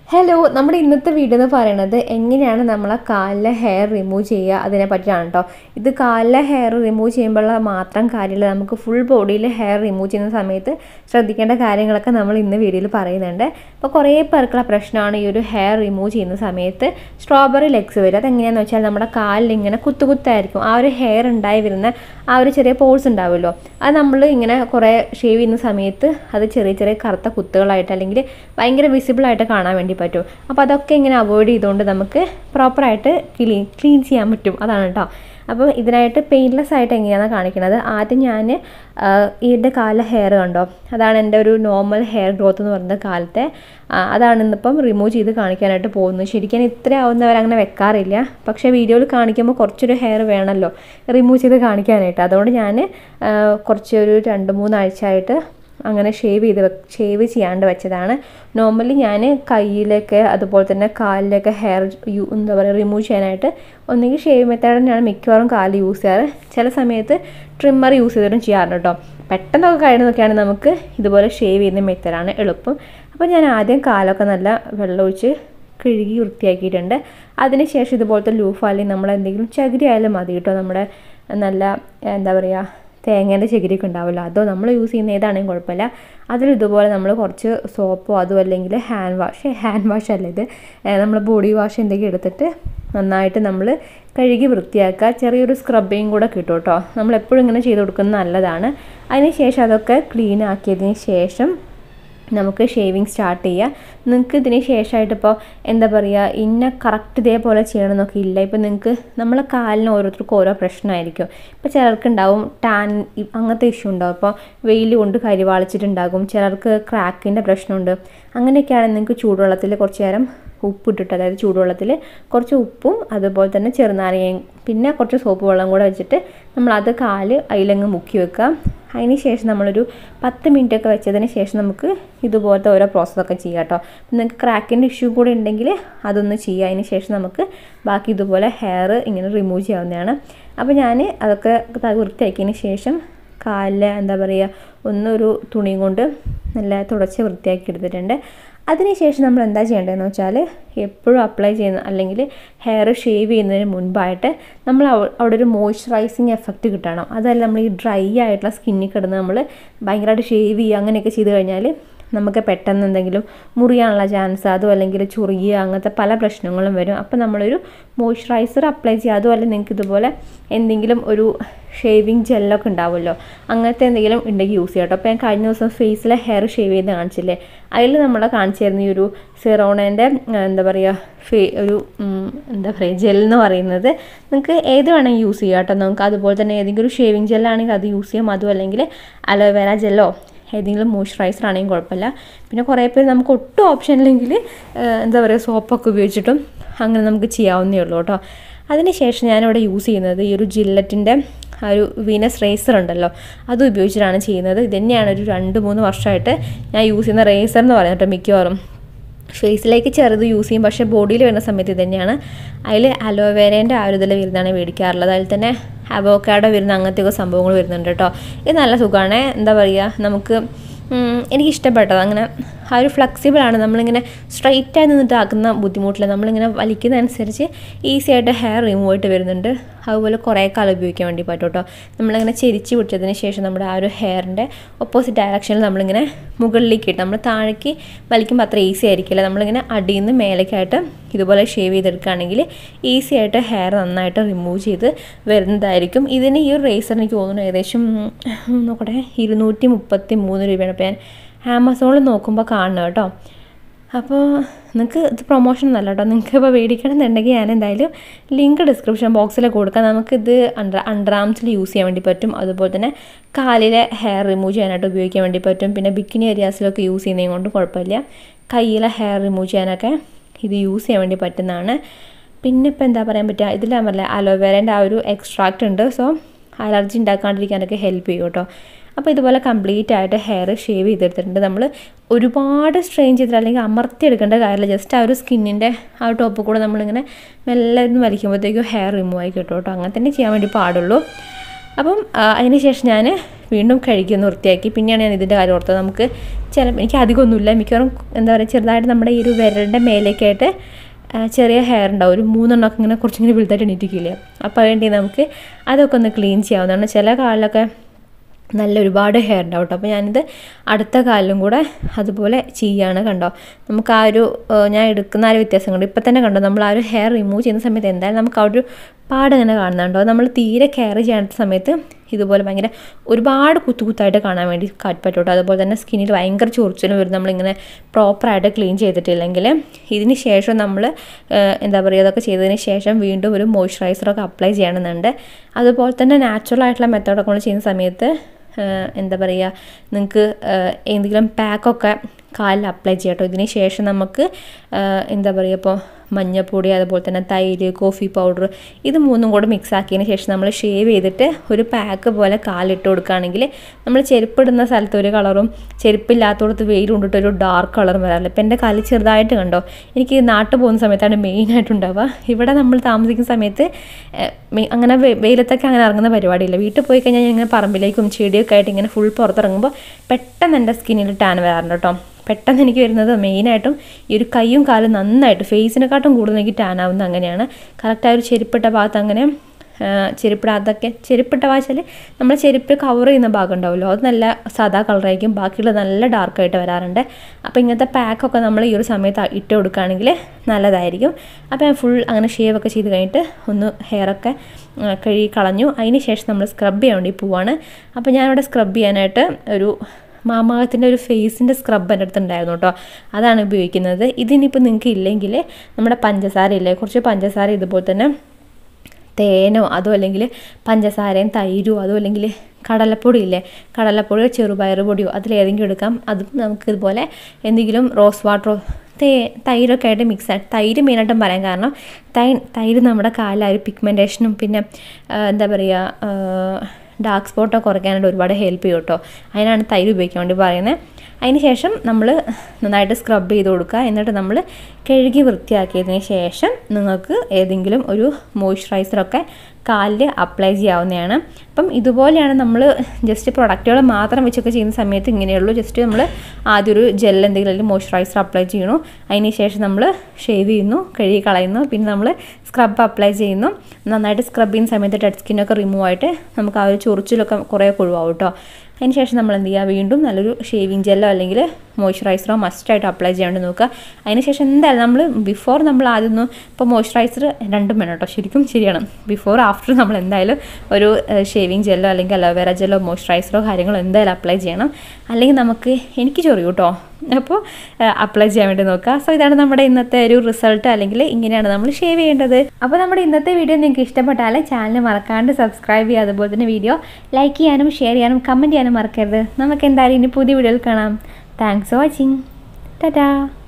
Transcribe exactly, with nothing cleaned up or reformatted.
Hello, നമ്മുടെ ഇന്നത്തെ video എന്ന് പറയുന്നത് എങ്ങനെയാണ് നമ്മളെ കാലിലെ ഹെയർ റിമൂവ് ചെയ്യുക അതിനെ പറ്റിയാണ് കേട്ടോ. ഇത് കാലിലെ ഹെയർ റിമൂവ് ചെയ്യുമ്പോഴുള്ള മാത്രം കാര്യമില്ല, നമുക്ക് ഫുൾ ബോഡിയിൽ ഹെയർ റിമൂവ് ചെയ്യുന്ന സമയത്ത് ശ്രദ്ധിക്കേണ്ട കാര്യങ്ങളൊക്കെ നമ്മൾ ഇന്ന് വീഡിയോയിൽ പറയുന്നുണ്ട്. അപ്പോൾ കുറേ പേർക്കുള്ള പ്രശ്നമാണ് ഈ ഒരു ഹെയർ റിമൂവ് ചെയ്യുന്ന സമയത്ത് സ്ട്രോബെറി ലെഗ്സ് വരും. അതെങ്ങനെയാണെന്ന് വെച്ചാൽ നമ്മുടെ കാലിൽ ഇങ്ങനെ കുത്തു കുത്തായിരിക്കും. ആ ഒരു ഹെയർ ഉണ്ടായി വരുന്ന ആ ഒരു ചെറിയ പോൾസ് ഉണ്ടാവുമല്ലോ, അത് നമ്മൾ ഇങ്ങനെ കുറേ ഷേവ് ചെയ്യുന്ന സമയത്ത് അത് ചെറിയ ചെറിയ കറുത്ത കുത്തുകളായിട്ട് അല്ലെങ്കിൽ ഭയങ്കര വിസിബിളായിട്ട് കാണാൻ വേണ്ടി പറ്റും. അപ്പോൾ അതൊക്കെ ഇങ്ങനെ അവോയ്ഡ് ചെയ്തുകൊണ്ട് നമുക്ക് പ്രോപ്പറായിട്ട് ക്ലീൻ ക്ലീൻ ചെയ്യാൻ പറ്റും. അതാണ് കേട്ടോ. അപ്പോൾ ഇതിനായിട്ട് പെയിൻലെസ് ആയിട്ട് എങ്ങനെയാണ് കാണിക്കുന്നത്. ആദ്യം ഞാൻ ഇതിൻ്റെ കാലിലെ ഹെയർ കണ്ടോ, അതാണ് എൻ്റെ ഒരു നോർമൽ ഹെയർ ഗ്രോത്ത് എന്ന് പറയുന്നത് കാലത്തെ. അതാണ് ഇന്നിപ്പം റിമൂവ് ചെയ്ത് കാണിക്കാനായിട്ട് പോകുന്നത്. ശരിക്കും ഇത്ര ആവുന്നവർ അങ്ങനെ വെക്കാറില്ല, പക്ഷേ വീഡിയോയിൽ കാണിക്കുമ്പോൾ കുറച്ചൊരു ഹെയർ വേണമല്ലോ റിമൂവ് ചെയ്ത് കാണിക്കാനായിട്ട്. അതുകൊണ്ട് ഞാൻ കുറച്ചൊരു രണ്ട് മൂന്നാഴ്ച ആയിട്ട് അങ്ങനെ ഷേവ് ചെയ്ത് ഷേവ് ചെയ്യാണ്ട് വെച്ചതാണ്. നോർമലി ഞാൻ കയ്യിലൊക്കെ അതുപോലെ തന്നെ കാലിലൊക്കെ ഹെയർ യൂ എന്താ പറയുക റിമൂവ് ചെയ്യാനായിട്ട് ഒന്നുകിൽ ഷേവ് മെത്തേഡ് തന്നെയാണ് മിക്കവാറും കാലിൽ യൂസ് ചെയ്യാറ്. ചില സമയത്ത് ട്രിമ്മർ യൂസ് ചെയ്തിട്ടും ചെയ്യാറുണ്ട് കേട്ടോ. പെട്ടെന്നൊക്കെ കഴിയുന്നതൊക്കെയാണ് നമുക്ക് ഇതുപോലെ ഷേവ് ചെയ്യുന്ന മെത്തേഡാണ് എളുപ്പം. അപ്പോൾ ഞാൻ ആദ്യം കാലൊക്കെ നല്ല വെള്ളമൊഴിച്ച് കഴുകി വൃത്തിയാക്കിയിട്ടുണ്ട്. അതിനുശേഷം ഇതുപോലത്തെ ലൂഫ് അല്ലെങ്കിൽ നമ്മളെന്തെങ്കിലും ചകിരി ആയാലും മതി കേട്ടോ. നമ്മുടെ നല്ല എന്താ പറയുക തേങ്ങേൻ്റെ ചകിരിയൊക്കെ ഉണ്ടാവില്ല, അതോ നമ്മൾ യൂസ് ചെയ്യുന്ന ഏതാണെങ്കിലും കുഴപ്പമില്ല. അതിലിതുപോലെ നമ്മൾ കുറച്ച് സോപ്പോ അതോ അല്ലെങ്കിൽ ഹാൻഡ് വാഷ് ഹാൻഡ് വാഷ് അല്ല ഇത് നമ്മൾ ബോഡി വാഷ് എന്തെങ്കിലും എടുത്തിട്ട് നന്നായിട്ട് നമ്മൾ കഴുകി വൃത്തിയാക്കുക. ചെറിയൊരു സ്ക്രബിങ് കൂടെ കിട്ടും കേട്ടോ. നമ്മളെപ്പോഴും ഇങ്ങനെ ചെയ്ത് കൊടുക്കുന്നത് നല്ലതാണ്. അതിന് ശേഷം അതൊക്കെ ക്ലീൻ ആക്കിയതിന് ശേഷം നമുക്ക് ഷേവിങ് സ്റ്റാർട്ട് ചെയ്യാം. നിങ്ങൾക്ക് ഇതിന് ശേഷമായിട്ട് ഇപ്പോൾ എന്താ പറയുക ഇന്ന കറക്റ്റ് ഇതേപോലെ ചെയ്യണമെന്നൊക്കെ ഇല്ല. ഇപ്പോൾ നിങ്ങൾക്ക് നമ്മളെ കാലിന് ഓരോരുത്തർക്കും ഓരോ പ്രശ്നമായിരിക്കും. ഇപ്പോൾ ചിലർക്ക് ഉണ്ടാവും ടാൻ അങ്ങനത്തെ ഇഷ്യൂ ഉണ്ടാവും, ഇപ്പോൾ വെയിൽ കൊണ്ട് കരിവാളിച്ചിട്ടുണ്ടാകും. ചിലർക്ക് ക്രാക്കിൻ്റെ പ്രശ്നമുണ്ട്. അങ്ങനെയൊക്കെയാണെങ്കിൽ നിങ്ങൾക്ക് ചൂടുവെള്ളത്തിൽ കുറച്ച് നേരം ഉപ്പിട്ടിട്ട്, അതായത് ചൂടുവെള്ളത്തിൽ കുറച്ച് ഉപ്പും അതുപോലെ തന്നെ ചെറുനാരങ്ങയും പിന്നെ കുറച്ച് സോപ്പ് വെള്ളം കൂടെ വെച്ചിട്ട് നമ്മളത് കാല് അതിലങ്ങ് മുക്കി വെക്കുക. അതിന് ശേഷം നമ്മളൊരു പത്ത് മിനിറ്റ് ഒക്കെ വെച്ചതിന് ശേഷം നമുക്ക് ഇതുപോലത്തെ ഓരോ പ്രോസസ്സൊക്കെ ചെയ്യാം കേട്ടോ. നിങ്ങൾക്ക് ക്രാക്കിൻ്റെ ഇഷ്യൂ കൂടെ ഉണ്ടെങ്കിൽ അതൊന്ന് ചെയ്യുക. അതിന് ശേഷം നമുക്ക് ബാക്കി ഇതുപോലെ ഹെയർ ഇങ്ങനെ റിമൂവ് ചെയ്യാവുന്നതാണ്. അപ്പോൾ ഞാൻ അതൊക്കെ വൃത്തിയാക്കിയതിന് ശേഷം കാലിൽ എന്താ പറയുക ഒന്നൊരു തുണിയും കൊണ്ട് നല്ല തുടച്ച് വൃത്തിയാക്കി എടുത്തിട്ടുണ്ട്. അതിനുശേഷം നമ്മൾ എന്താ ചെയ്യേണ്ടതെന്ന് വെച്ചാൽ എപ്പോഴും അപ്ലൈ ചെയ്യുന്ന അല്ലെങ്കിൽ ഹെയർ ഷേവ് ചെയ്യുന്നതിന് മുൻപായിട്ട് നമ്മൾ അവിടെ ഒരു മോയ്സ്ചറൈസിങ് എഫക്റ്റ് കിട്ടണം. അതല്ല നമ്മൾ ഈ ഡ്രൈ ആയിട്ടുള്ള സ്കിന്നിൽ കിടന്ന് നമ്മൾ ഭയങ്കരമായിട്ട് ഷേവ് ചെയ്യുക അങ്ങനെയൊക്കെ ചെയ്ത് കഴിഞ്ഞാൽ നമുക്ക് പെട്ടെന്ന് എന്തെങ്കിലും മുറിയാനുള്ള ചാൻസ്, അതും അല്ലെങ്കിൽ ചൊറിയുക അങ്ങനത്തെ പല പ്രശ്നങ്ങളും വരും. അപ്പോൾ നമ്മളൊരു മോയ്സ്ചറൈസർ അപ്ലൈ ചെയ്യുക. അതുമല്ല നിങ്ങൾക്ക് ഇതുപോലെ എന്തെങ്കിലും ഒരു ഷേവിങ് ജെല്ലൊക്കെ ഉണ്ടാവുമല്ലോ, അങ്ങനത്തെ എന്തെങ്കിലും ഉണ്ടെങ്കിൽ യൂസ് ചെയ്യാം കേട്ടോ. അപ്പോൾ ഞാൻ കഴിഞ്ഞ ദിവസം ഫേസിലെ ഹെയർ ഷേവ് ചെയ്ത് കാണിച്ചില്ലേ, അതിൽ നമ്മളെ കാണിച്ചു തരുന്ന ഈ ഒരു സെറോണേൻ്റെ എന്താ പറയുക ഫേ ഒരു എന്താ പറയുക ജെല്ലെന്ന് പറയുന്നത് നിങ്ങൾക്ക് ഏത് വേണമെങ്കിൽ യൂസ് ചെയ്യാം കേട്ടോ. നമുക്ക് അതുപോലെ തന്നെ ഏതെങ്കിലും ഒരു ഷേവിങ് ജെല്ലാണെങ്കിൽ അത് യൂസ് ചെയ്യാം. അതും അല്ലെങ്കിൽ അലോവേര ജെല്ലോ ഏതെങ്കിലും മോയ്സ്ചറൈസർ ആണെങ്കിലും കുഴപ്പമില്ല. പിന്നെ കുറേ പേര് നമുക്ക് ഒട്ടും ഓപ്ഷൻ ഇല്ലെങ്കിൽ എന്താ പറയുക സോപ്പൊക്കെ ഉപയോഗിച്ചിട്ടും അങ്ങനെ നമുക്ക് ചെയ്യാവുന്നേ ഉള്ളൂ കേട്ടോ. അതിനുശേഷം ഞാനിവിടെ യൂസ് ചെയ്യുന്നത് ഈ ഒരു ജില്ലറ്റിൻ്റെ ആ ഒരു വീനസ് റേസർ ഉണ്ടല്ലോ, അത് ഉപയോഗിച്ചിട്ടാണ് ചെയ്യുന്നത്. ഇത് തന്നെയാണ് ഒരു രണ്ട് മൂന്ന് വർഷമായിട്ട് ഞാൻ യൂസ് ചെയ്യുന്ന റേസർ എന്ന് പറയുന്നത് കേട്ടോ. മിക്കവാറും ഫേസിലേക്ക് ചെറുത് യൂസ് ചെയ്യും, പക്ഷേ ബോഡിയിൽ വരുന്ന സമയത്ത് ഇത് തന്നെയാണ്. അതിൽ അലോവേരേൻ്റെ ആ ഒരു ഇതിൽ വരുന്നതാണ് മേടിക്കാറുള്ളത്. അതിൽ തന്നെ അവോക്കാഡോ വരുന്ന അങ്ങനത്തെയൊക്കെ സംഭവങ്ങൾ വരുന്നുണ്ട് കേട്ടോ. ഇത് നല്ല സുഖമാണ്. എന്താ പറയുക നമുക്ക് എനിക്കിഷ്ടപ്പെട്ടത് അങ്ങനെ ആ ഒരു ഫ്ലെക്സിബിളാണ്. നമ്മളിങ്ങനെ സ്ട്രൈറ്റായി നിന്നിട്ട് ആക്കുന്ന ബുദ്ധിമുട്ടില്ല. നമ്മളിങ്ങനെ വലിക്കുന്നതനുസരിച്ച് ഈസി ആയിട്ട് ഹെയർ റിമൂവ് ആയിട്ട് വരുന്നുണ്ട്. അതുപോലെ കുറേ കാലം ഉപയോഗിക്കാൻ വേണ്ടി പറ്റും കേട്ടോ. നമ്മളിങ്ങനെ ചെരിച്ച് പിടിച്ചതിന് ശേഷം നമ്മുടെ ആ ഒരു ഹെയറിൻ്റെ ഓപ്പോസിറ്റ് ഡയറക്ഷനിൽ നമ്മളിങ്ങനെ മുകളിലേക്ക് ഇട്ട് നമ്മൾ താഴേക്ക് വലിക്കുമ്പോൾ അത്ര ഈസി ആയിരിക്കില്ല. നമ്മളിങ്ങനെ അടിയിൽ നിന്ന് മേലേക്കായിട്ട് ഇതുപോലെ ഷേവ് ചെയ്തെടുക്കുകയാണെങ്കിൽ ഈസി ആയിട്ട് ഹെയർ നന്നായിട്ട് റിമൂവ് ചെയ്ത് വരുന്നതായിരിക്കും. ഇതിന് ഈ ഒരു റേസറിന് എനിക്ക് തോന്നുന്നു ഏകദേശം നോക്കട്ടെ ഇരുന്നൂറ്റി മുപ്പത്തി മൂന്ന് രൂപയാണ്. അപ്പോൾ ഞാൻ ആമസോണിൽ നോക്കുമ്പോൾ കാണണം കേട്ടോ. അപ്പോൾ നിങ്ങൾക്ക് ഇത് പ്രൊമോഷൻ ഒന്നല്ല കേട്ടോ. നിങ്ങൾക്ക് ഇപ്പോൾ മേടിക്കണം എന്നുണ്ടെങ്കിൽ ഞാൻ എന്തായാലും ലിങ്ക് ഡിസ്ക്രിപ്ഷൻ ബോക്സിൽ കൊടുക്കാം. നമുക്കിത് അണ്ടർ അണ്ടർ ആംസിൽ യൂസ് ചെയ്യാൻ വേണ്ടി പറ്റും. അതുപോലെ തന്നെ കാലിലെ ഹെയർ റിമൂവ് ചെയ്യാനായിട്ട് ഉപയോഗിക്കാൻ വേണ്ടി പറ്റും. പിന്നെ ബിക്കിനി ഏരിയാസിലൊക്കെ യൂസ് ചെയ്യുന്നതും കൊണ്ട് കുഴപ്പമില്ല. കയ്യിലെ ഹെയർ റിമൂവ് ചെയ്യാനൊക്കെ ഇത് യൂസ് ചെയ്യാൻ വേണ്ടി പറ്റുന്നതാണ്. പിന്നെ ഇപ്പോൾ എന്താ പറയാൻ പറ്റുക, ഇതിൽ നമ്മളെ അലോവേരേൻ്റെ ആ ഒരു എക്സ്ട്രാക്റ്റ് ഉണ്ട്. സോ അലർജി ഉണ്ടാക്കാണ്ടിരിക്കാനൊക്കെ ഹെൽപ്പ് ചെയ്യും കേട്ടോ. അപ്പോൾ ഇതുപോലെ കംപ്ലീറ്റ് ആയിട്ട് ഹെയർ ഷേവ് ചെയ്തെടുത്തിട്ടുണ്ട്. നമ്മൾ ഒരുപാട് സ്ട്രെയിൻ ചെയ്തിട്ട് അല്ലെങ്കിൽ അമർത്തി എടുക്കേണ്ട കാര്യമില്ല. ജസ്റ്റ് ആ ഒരു സ്കിന്നിൻ്റെ ആ ഒരു ടോപ്പ് കൂടെ നമ്മളിങ്ങനെ മെല്ലെ ഒന്ന് വലിക്കുമ്പോഴത്തേക്കും ഹെയർ റിമൂവ് ആയി കിട്ടും കേട്ടോ. അങ്ങനെ തന്നെ ചെയ്യാൻ വേണ്ടി പാടുള്ളൂ. അപ്പം അതിന് ശേഷം ഞാൻ വീണ്ടും കഴുകിയൊന്ന് വൃത്തിയാക്കി. പിന്നെയാണ് ഞാൻ ഇതിൻ്റെ കാര്യം ഓർത്തത്. നമുക്ക് ചില എനിക്ക് അധികമൊന്നുമില്ല, മിക്കവാറും എന്താ പറയുക ചെറുതായിട്ട് നമ്മുടെ ഈ ഒരു വിരലിൻ്റെ മേലേക്കായിട്ട് ചെറിയ ഹെയർ ഉണ്ടാവും, ഒരു മൂന്നെണ്ണമൊക്കെ ഇങ്ങനെ കുറച്ചിങ്ങനെ വലുതായിട്ട് എണീറ്റിക്കില്ലേ. അപ്പോൾ വേണ്ടി നമുക്ക് അതൊക്കെ ഒന്ന് ക്ലീൻ ചെയ്യാവുന്നതാണ്. ചില കാലിലൊക്കെ നല്ല ഒരുപാട് ഹെയർ ഉണ്ടാവും കേട്ടോ. അപ്പോൾ ഞാനിത് അടുത്ത കാലിലും കൂടെ അതുപോലെ ചെയ്യുകയാണ്. കണ്ടോ, നമുക്ക് ആ ഒരു ഞാൻ എടുക്കുന്ന ആ ഒരു വ്യത്യാസം കണ്ടോ. ഇപ്പം തന്നെ കണ്ടോ, നമ്മൾ ആ ഒരു ഹെയർ റിമൂവ് ചെയ്യുന്ന സമയത്ത് എന്തായാലും നമുക്ക് ആ ഒരു പാട് ഇങ്ങനെ കാണുന്നുണ്ടോ. നമ്മൾ തീരെ കെയർ ചെയ്യാത്ത സമയത്ത് ഇതുപോലെ ഭയങ്കര ഒരുപാട് കുത്തു കുത്തായിട്ട് കാണാൻ വേണ്ടി പറ്റും. അതുപോലെ തന്നെ സ്കിന്നിൽ ഭയങ്കര ചൊറിച്ചിലും വരും നമ്മളിങ്ങനെ പ്രോപ്പറായിട്ട് ക്ലീൻ ചെയ്തിട്ടില്ലെങ്കിൽ. ഇതിന് ശേഷം നമ്മൾ എന്താ പറയുക, അതൊക്കെ ചെയ്തതിന് ശേഷം വീണ്ടും ഒരു മോയ്സ്ചറൈസറൊക്കെ അപ്ലൈ ചെയ്യണമെന്നുണ്ട്. അതുപോലെ തന്നെ നാച്ചുറൽ ആയിട്ടുള്ള മെത്തേഡൊക്കെ നമ്മൾ ചെയ്യുന്ന സമയത്ത് എന്താ പറയുക, നിങ്ങൾക്ക് എന്തെങ്കിലും പാക്കൊക്കെ കാലിൽ അപ്ലൈ ചെയ്യാം കേട്ടോ. ഇതിന് ശേഷം നമുക്ക് എന്താ പറയുക, ഇപ്പോൾ മഞ്ഞൾപ്പൊടി അതുപോലെ തന്നെ തൈര്, കോഫി പൗഡർ ഇത് മൂന്നും കൂടെ മിക്സ് ആക്കിയതിന് ശേഷം നമ്മൾ ഷേവ് ചെയ്തിട്ട് ഒരു പാക്ക് പോലെ കാലിട്ട് കൊടുക്കുകയാണെങ്കിൽ നമ്മൾ ചെരുപ്പിടുന്ന സ്ഥലത്ത് ഒരു കളറും ചെരുപ്പില്ലാത്തടത്ത് വെയിൽ കൊണ്ടിട്ട് ഒരു ഡാർക്ക് കളറും വരാറില്ല. ഇപ്പം എൻ്റെ കാലിൽ ചെറുതായിട്ട് കണ്ടോ, എനിക്ക് നാട്ടിൽ പോകുന്ന സമയത്താണ് മെയിനായിട്ടുണ്ടാവുക. ഇവിടെ നമ്മൾ താമസിക്കുന്ന സമയത്ത് അങ്ങനെ വെയിലത്തൊക്കെ അങ്ങനെ ഇറങ്ങുന്ന പരിപാടിയില്ല. വീട്ടിൽ പോയി കഴിഞ്ഞാൽ ഞാൻ ഇങ്ങനെ പറമ്പിലേക്കും ചെടിയൊക്കെ ആയിട്ട് ഇങ്ങനെ ഫുൾ പുറത്തിറങ്ങുമ്പോൾ പെട്ടെന്ന് എൻ്റെ സ്കിന്നിൽ ടാൻ വരാറുണ്ട് കേട്ടോ. പെട്ടെന്ന് എനിക്ക് വരുന്നത് മെയിനായിട്ടും ഈ ഒരു കൈയും കാലും നന്നായിട്ട് ഫേസിനെക്കാട്ടും കൂടുതൽ എനിക്ക് ടാൻ ആവുന്നത് അങ്ങനെയാണ്. കറക്റ്റായ ഒരു ചെരുപ്പിട്ട ഭാഗത്ത് അങ്ങനെ ചെരുപ്പിടാതൊക്കെ ചെരുപ്പിട്ട വാച്ചാൽ നമ്മൾ ചെരുപ്പ് കവർ ചെയ്യുന്ന ഭാഗം ഉണ്ടാവുമല്ലോ, അത് നല്ല സാധാ കളറായിരിക്കും, ബാക്കിയുള്ള നല്ല ഡാർക്കായിട്ട് വരാറുണ്ട്. അപ്പോൾ ഇങ്ങനത്തെ പാക്കൊക്കെ നമ്മൾ ഈ ഒരു സമയത്ത് ഇട്ട് കൊടുക്കുകയാണെങ്കിൽ നല്ലതായിരിക്കും. അപ്പോൾ ഞാൻ ഫുൾ അങ്ങനെ ഷേവ് ഒക്കെ ചെയ്ത് കഴിഞ്ഞിട്ട് ഒന്ന് ഹെയറൊക്കെ കഴുകി കളഞ്ഞു. അതിന് ശേഷം നമ്മൾ സ്ക്രബ് ചെയ്യാൻ വേണ്ടി പോവാണ്. അപ്പോൾ ഞാനിവിടെ സ്ക്രബ് ചെയ്യാനായിട്ട് ഒരു മാമാകത്തിൻ്റെ ഒരു ഫേസിൻ്റെ സ്ക്രബ് എൻ്റെ അടുത്തുണ്ടായിരുന്നു കേട്ടോ, അതാണ് ഉപയോഗിക്കുന്നത്. ഇതിനിപ്പോൾ നിങ്ങൾക്ക് ഇല്ലെങ്കിൽ നമ്മുടെ പഞ്ചസാര ഇല്ലേ, കുറച്ച് പഞ്ചസാര ഇതുപോലെ തന്നെ തേനോ അതോ അല്ലെങ്കിൽ പഞ്ചസാരയും തൈരോ അതോ അല്ലെങ്കിൽ കടലപ്പൊടി ഇല്ലേ, കടലപ്പൊടിയോ ചെറുപയർ പൊടിയോ അതിലേതെങ്കിലും എടുക്കാം. അതും നമുക്ക് ഇതുപോലെ എന്തെങ്കിലും റോസ് വാട്ടറോ തേ തൈരൊക്കെ ആയിട്ട് മിക്സ് ആയിട്ട്, തൈര് മെയിനായിട്ടും പറയാൻ കാരണം തൈ തൈര് നമ്മുടെ കാലിൽ ആ ഒരു പിഗ്മെൻറ്റേഷനും പിന്നെ എന്താ പറയുക ഡാർക്ക് സ്പോട്ടൊക്കെ കുറയ്ക്കാനായിട്ട് ഒരുപാട് ഹെൽപ്പ് ചെയ്യും കേട്ടോ. അതിനാണ് തൈര് ഉപയോഗിക്കാൻ വേണ്ടി പറയുന്നത്. അതിന് ശേഷം നമ്മൾ നന്നായിട്ട് സ്ക്രബ് ചെയ്ത് കൊടുക്കുക. എന്നിട്ട് നമ്മൾ കഴുകി വൃത്തിയാക്കിയതിന് ശേഷം നിങ്ങൾക്ക് ഏതെങ്കിലും ഒരു മോയ്സ്ചറൈസറൊക്കെ കാലിൽ അപ്ലൈ ചെയ്യാവുന്നതാണ്. അപ്പം ഇതുപോലെയാണ് നമ്മൾ ജസ്റ്റ് പ്രൊഡക്റ്റുകൾ മാത്രം വെച്ചൊക്കെ ചെയ്യുന്ന സമയത്ത് ഇങ്ങനെയുള്ളൂ. ജസ്റ്റ് നമ്മൾ ആദ്യം ഒരു ജെൽ എന്തെങ്കിലും അല്ലെങ്കിൽ മോയ്സ്ചറൈസർ അപ്ലൈ ചെയ്യണു, അതിന് ശേഷം നമ്മൾ ഷേവ് ചെയ്യുന്നു, കഴുകി കളയുന്നു, പിന്നെ നമ്മൾ സ്ക്രബ് അപ്ലൈ ചെയ്യുന്നു. നന്നായിട്ട് സ്ക്രബ് ചെയ്യുന്ന സമയത്ത് ഡെഡ് സ്കിന്നൊക്കെ റിമൂവ് ആയിട്ട് നമുക്ക് ആ ഒരു ചൊറിച്ചിലൊക്കെ കുറേ ഒഴിവാകും കേട്ടോ. അതിന് ശേഷം നമ്മൾ എന്ത് ചെയ്യുക, വീണ്ടും നല്ലൊരു ഷേവിങ് ജെല്ലോ അല്ലെങ്കിൽ മോയ്സ്ചറൈസറോ മസ്റ്റായിട്ട് അപ്ലൈ ചെയ്യാണ്ട് നോക്കുക. അതിന് ശേഷം എന്തായാലും നമ്മൾ ബിഫോർ നമ്മൾ ആദ്യം ഒന്ന് ഇപ്പോൾ മോയ്സ്ചറൈസർ രണ്ടും വേണം കേട്ടോ, ശരിക്കും ശരിയാണ്. ബിഫോർ ആഫ്റ്റർ നമ്മൾ എന്തായാലും ഒരു ഷേവിങ് ജെല്ലോ അല്ലെങ്കിൽ അലോവേറ ജെല്ലോ മോയ്സ്ചറൈസറോ കാര്യങ്ങളോ എന്തായാലും അപ്ലൈ ചെയ്യണം, അല്ലെങ്കിൽ നമുക്ക് എനിക്ക് ചൊറിയും കേട്ടോ. അപ്പോൾ അപ്ലൈ ചെയ്യാൻ വേണ്ടി നോക്കുക. സോ ഇതാണ് നമ്മുടെ ഇന്നത്തെ ഒരു റിസൾട്ട്, അല്ലെങ്കിൽ ഇങ്ങനെയാണ് നമ്മൾ ഷേവ് ചെയ്യേണ്ടത്. അപ്പോൾ നമ്മുടെ ഇന്നത്തെ വീഡിയോ നിങ്ങൾക്ക് ഇഷ്ടപ്പെട്ടാൽ ചാനൽ മറക്കാണ്ട് സബ്സ്ക്രൈബ് ചെയ്യുക. അതുപോലെ തന്നെ വീഡിയോ ലൈക്ക് ചെയ്യാനും ഷെയർ ചെയ്യാനും കമൻറ്റ് ചെയ്യാനും മറക്കരുത്. നമുക്ക് എന്തായാലും ഇനി പുതിയ വീഡിയോയിൽ കാണാം. Thanks for watching. ടാറ്റാ.